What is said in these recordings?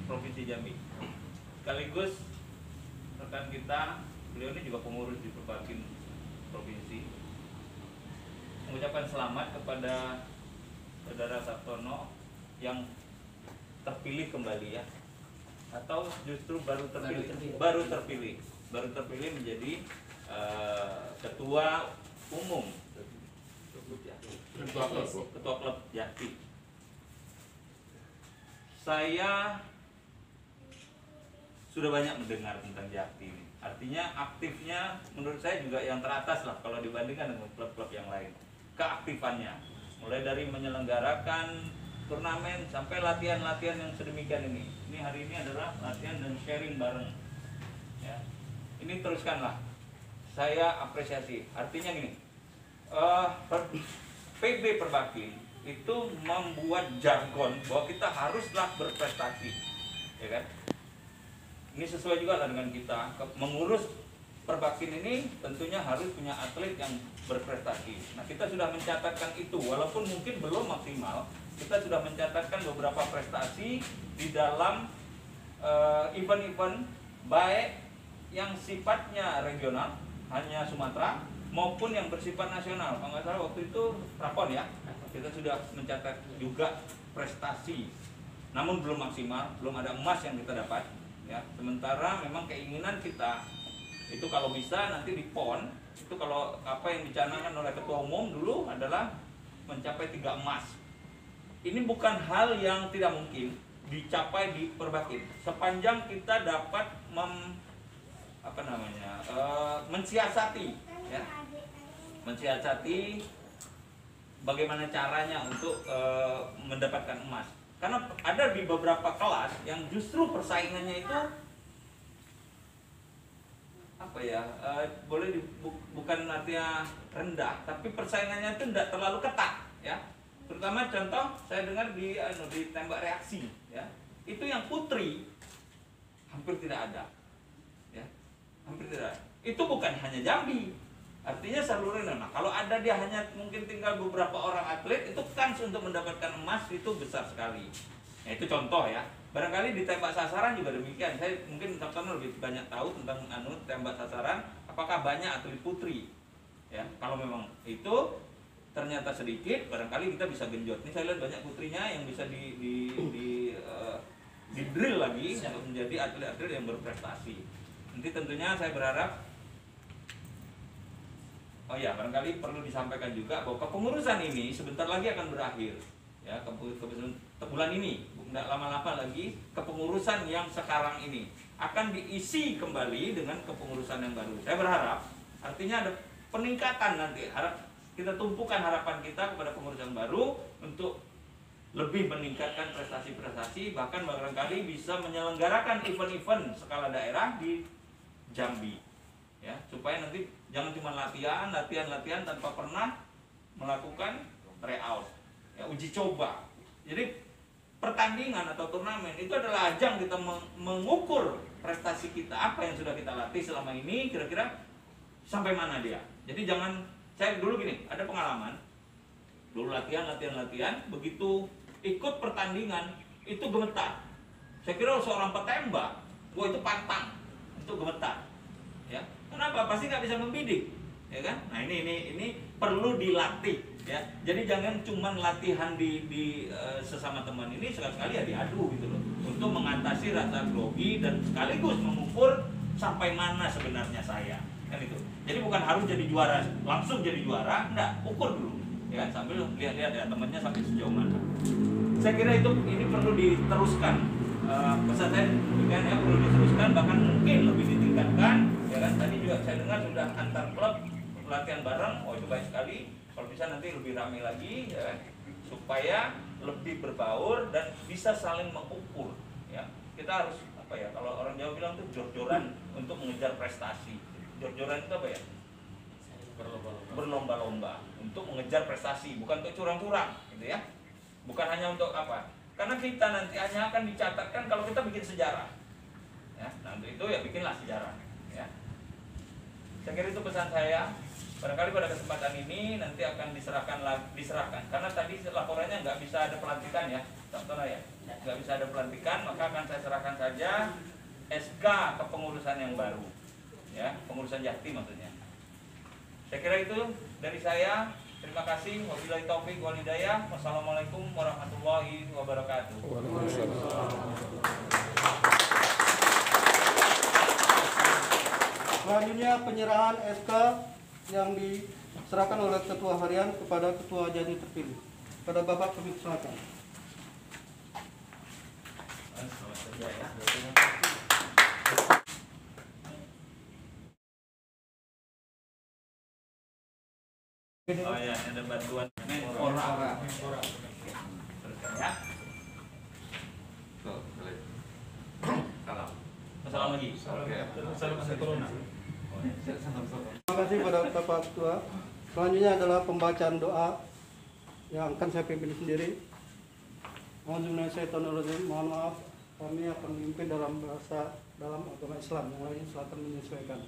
Provinsi Jambi. Sekaligus rekan kita, beliau ini juga pengurus di Perbakin Provinsi, mengucapkan selamat kepada Saudara Sartono yang terpilih kembali ya, atau justru baru terpilih menjadi ketua umum, ketua klub Jati. Saya sudah banyak mendengar tentang Jati ini. Artinya aktifnya menurut saya juga yang teratas lah kalau dibandingkan dengan klub-klub yang lain. Keaktifannya mulai dari menyelenggarakan turnamen sampai latihan-latihan yang sedemikian ini. Ini hari ini adalah latihan dan sharing bareng. Ya. Ini teruskanlah. Saya apresiasi. Artinya gini, PB Perbakin itu membuat jargon bahwa kita haruslah berprestasi, ya kan? Ini sesuai juga lah dengan kita mengurus Perbakin ini tentunya harus punya atlet yang berprestasi. Nah, kita sudah mencatatkan itu, walaupun mungkin belum maksimal, kita sudah mencatatkan beberapa prestasi di dalam event-event baik yang sifatnya regional, hanya Sumatera, maupun yang bersifat nasional. Kalau nggak salah waktu itu Prapon ya, kita sudah mencatat juga prestasi, namun belum maksimal, belum ada emas yang kita dapat. Ya, sementara memang keinginan kita itu kalau bisa nanti di PON itu, kalau apa yang dicanangkan oleh ketua umum dulu adalah mencapai 3 emas. Ini bukan hal yang tidak mungkin dicapai di Perbakin sepanjang kita dapat mensiasati ya, mensiasati bagaimana caranya untuk mendapatkan emas. Karena ada di beberapa kelas yang justru persaingannya itu bukan artinya rendah, tapi persaingannya itu tidak terlalu ketat ya. Terutama contoh saya dengar di tembak reaksi ya, itu yang putri hampir tidak ada ya, hampir tidak ada. Itu bukan hanya Jambi, artinya seluruh Indonesia. Nah, kalau ada dia hanya mungkin tinggal beberapa orang atlet, itu kans untuk mendapatkan emas itu besar sekali. Nah, itu contoh ya. Barangkali di tembak sasaran juga demikian. Saya mungkin Sartono lebih banyak tahu tentang tembak sasaran. Apakah banyak atlet putri? Ya, kalau memang itu ternyata sedikit, barangkali kita bisa genjot. Ini saya lihat banyak putrinya yang bisa di drill lagi untuk menjadi atlet-atlet yang berprestasi. Nanti tentunya saya berharap, oh ya, barangkali perlu disampaikan juga bahwa kepengurusan ini sebentar lagi akan berakhir. Ya, bulan ini, tidak lama-lama lagi, kepengurusan yang sekarang ini akan diisi kembali dengan kepengurusan yang baru. Saya berharap, artinya ada peningkatan nanti. Kita tumpukan harapan kita kepada pengurusan baru untuk lebih meningkatkan prestasi-prestasi, bahkan barangkali bisa menyelenggarakan event-event skala daerah di Jambi. Ya, supaya nanti jangan cuma latihan tanpa pernah melakukan tryout, ya, uji coba. Jadi pertandingan atau turnamen itu adalah ajang kita mengukur prestasi kita, apa yang sudah kita latih selama ini, kira-kira sampai mana dia. Jadi jangan, saya dulu gini, ada pengalaman dulu latihan, begitu ikut pertandingan itu gemetar. Saya kira seorang petembak, itu pantang untuk gemetar. Ya, kenapa? Pasti nggak bisa membidik, ya kan? Nah, ini perlu dilatih, ya. Jadi jangan cuma latihan di sesama teman, ini sekali-sekali ya diadu gitu loh, untuk mengatasi rasa grogi dan sekaligus mengukur sampai mana sebenarnya saya, kan itu. Jadi bukan harus jadi juara, langsung jadi juara, enggak, ukur dulu, ya kan? Sambil lihat-lihat ya temannya sampai sejauh mana. Saya kira ini perlu diteruskan. Pesan saya demikian ya, perlu diteruskan, bahkan mungkin lebih ditingkatkan, ya kan. Tadi juga saya dengar sudah antar klub latihan bareng, itu baik sekali. Kalau bisa nanti lebih ramai lagi, ya kan, supaya lebih berbaur dan bisa saling mengukur, ya. Kita harus kalau orang Jawa bilang tuh jor-joran untuk mengejar prestasi. Jor-joran itu apa ya? Berlomba-lomba untuk mengejar prestasi, bukan untuk curang-curang, gitu ya. Bukan hanya untuk apa? Karena kita nanti hanya akan dicatatkan kalau kita bikin sejarah. Ya, nah untuk itu ya bikinlah sejarah. Ya. Saya kira itu pesan saya. Barangkali pada kesempatan ini nanti akan diserahkan karena tadi laporannya nggak bisa ada pelantikan ya, Sabtono ya, nggak bisa ada pelantikan, maka akan saya serahkan saja SK kepengurusan yang baru, ya, pengurusan Jakti maksudnya. Saya kira itu dari saya. Terima kasih. Wabillahi taufik wal hidayah. Wassalamualaikum warahmatullahi wabarakatuh. Selanjutnya penyerahan SK yang diserahkan oleh Ketua Harian kepada Ketua Jadi terpilih. Pada Bapak kami silakan. Oh ya, ada bantuan Menpora. Teruskan ya. Salam. Salam lagi. Salam corona. Terima kasih pada Bapak Ketua. Selanjutnya adalah pembacaan doa yang akan saya pimpin sendiri. Mohon maaf, kami akan memimpin dalam bahasa dalam agama Islam, yang lain silakan menyesuaikan.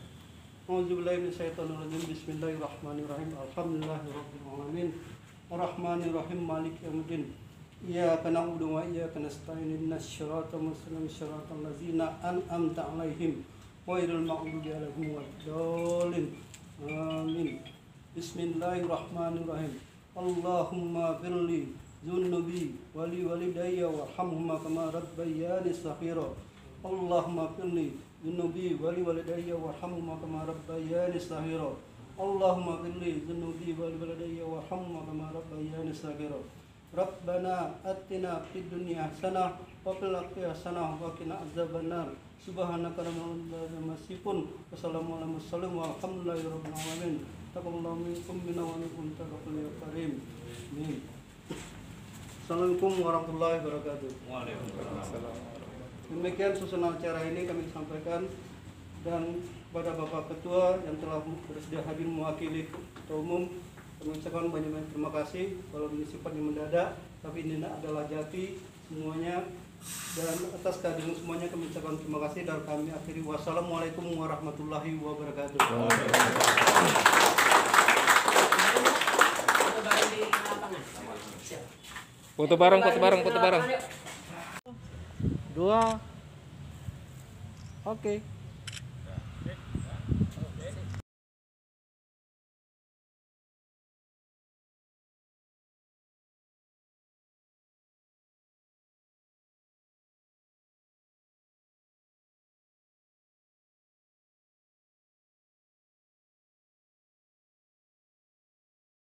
Bismillahirrahmanirrahim. Alhamdulillahirabbil alamin. Arrahmanirrahim. Maliki yaumiddin. Iyyaka na'budu wa iyyaka nasta'in. Ihdinas siratal mustaqim. Siratal ladzina an'amta 'alaihim ghairil maghdubi 'alaihim waladdallin. Amin. Bismillahirrahmanirrahim. Allahumma firli dzunubi wali walidayya warhamhuma kama rabbayani shaghira. Allahumma firli dzunubi wali walidayya warhamhuma kama rabbayani shaghira. Allahumma firli dzunubi wali walidayya warhamhuma kama rabbayani shaghira. Rabbana atina fid dunya hasanah wa fil akhirati hasanah wa qina adzabannar. Subhanaka rabbana masifun. Wassalamualaikum warahmatullahi wabarakatuh. Taqabbalallahu minkum wa minkum taqabbal ya karim. Amin. Assalamualaikum warahmatullahi wabarakatuh. Waalaikumsalam. Demikian susunan acara ini kami sampaikan, dan kepada Bapak Ketua yang telah bersedia hadir mewakili Ketua Umum, kami ucapkan banyak-banyak terima kasih. Kalau ini sifatnya mendadak, tapi ini adalah jati semuanya, dan atas kehadiran semuanya kami ucapkan terima kasih, dan kami akhiri. Wassalamualaikum warahmatullahi wabarakatuh. Foto bareng. 2. Oke.